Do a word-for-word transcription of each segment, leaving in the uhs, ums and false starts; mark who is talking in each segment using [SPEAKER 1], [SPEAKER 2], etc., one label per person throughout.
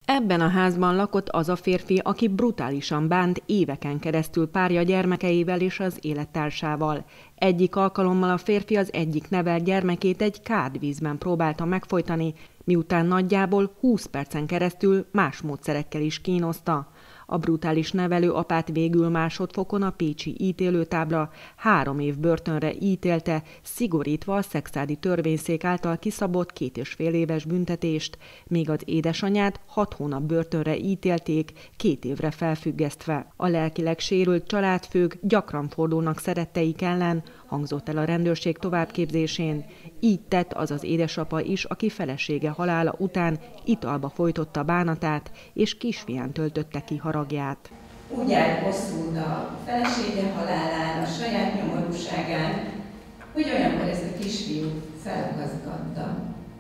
[SPEAKER 1] Ebben a házban lakott az a férfi, aki brutálisan bánt éveken keresztül párja gyermekeivel és az élettársával. Egyik alkalommal a férfi az egyik nevelt gyermekét egy kádvízben próbálta megfojtani, miután nagyjából húsz percen keresztül más módszerekkel is kínozta. A brutális nevelő apát végül másodfokon a pécsi ítélőtábla három év börtönre ítélte, szigorítva a szekszárdi törvényszék által kiszabott két és fél éves büntetést, míg az édesanyját hat hónap börtönre ítélték, két évre felfüggesztve. A lelkileg sérült családfők gyakran fordulnak szeretteik ellen, hangzott el a rendőrség továbbképzésén. Így tett az az édesapa is, aki felesége halála után italba folytotta bánatát, és kisfián töltötte ki haragját.
[SPEAKER 2] Úgy elbosszult a felesége halálán, a saját nyomorúságán, hogy olyankor ez a kisfiú felakaszgatta.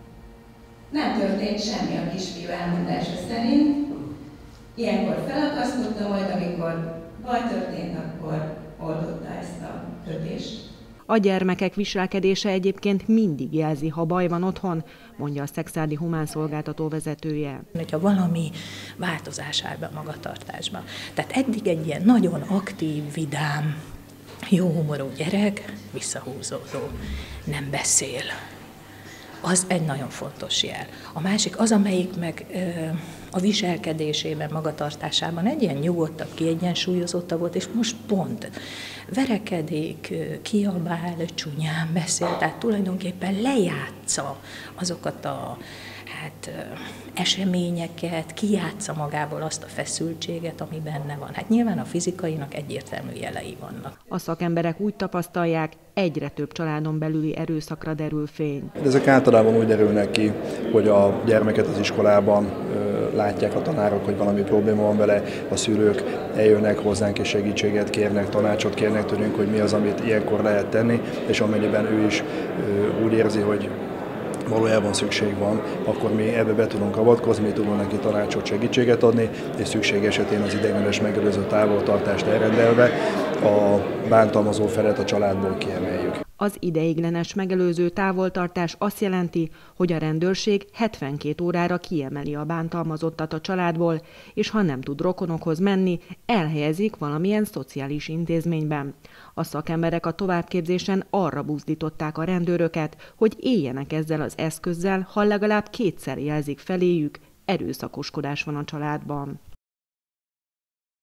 [SPEAKER 2] Nem történt semmi a kisfiú elmondása szerint. Ilyenkor felakasztotta, majd amikor baj történt, akkor oldotta ezt a kötést.
[SPEAKER 1] A gyermekek viselkedése egyébként mindig jelzi, ha baj van otthon, mondja a szekszárdi humán szolgáltató vezetője.
[SPEAKER 3] Hogyha valami változás áll be a magatartásba. Tehát eddig egy ilyen nagyon aktív, vidám, jó humorú gyerek, visszahúzódó, nem beszél. Az egy nagyon fontos jel. A másik az, amelyik meg ö, a viselkedésében, magatartásában egy ilyen nyugodtabb, kiegyensúlyozottabb volt, és most pont verekedik, kiabál, csúnyán beszél, tehát tulajdonképpen lejátsza azokat a hát, eseményeket, kijátsza magából azt a feszültséget, ami benne van. Hát nyilván a fizikainak egyértelmű jelei vannak.
[SPEAKER 1] A szakemberek úgy tapasztalják, egyre több családon belüli erőszakra derül fény.
[SPEAKER 4] Ezek általában úgy derülnek ki, hogy a gyermeket az iskolában ö, látják a tanárok, hogy valami probléma van vele, a szülők eljönnek hozzánk és segítséget kérnek, tanácsot kérnek tőlünk, hogy mi az, amit ilyenkor lehet tenni, és amennyiben ő is ö, úgy érzi, hogy valójában szükség van, akkor mi ebbe be tudunk avatkozni, mi tudunk neki tanácsot, segítséget adni, és szükség esetén az ideiglenes megelőző távoltartást elrendelve a bántalmazó felet a családból kiemeljük.
[SPEAKER 1] Az ideiglenes megelőző távoltartás azt jelenti, hogy a rendőrség hetvenkét órára kiemeli a bántalmazottat a családból, és ha nem tud rokonokhoz menni, elhelyezik valamilyen szociális intézményben. A szakemberek a továbbképzésen arra buzdították a rendőröket, hogy éljenek ezzel az eszközzel, ha legalább kétszer jelzik feléjük, erőszakoskodás van a családban.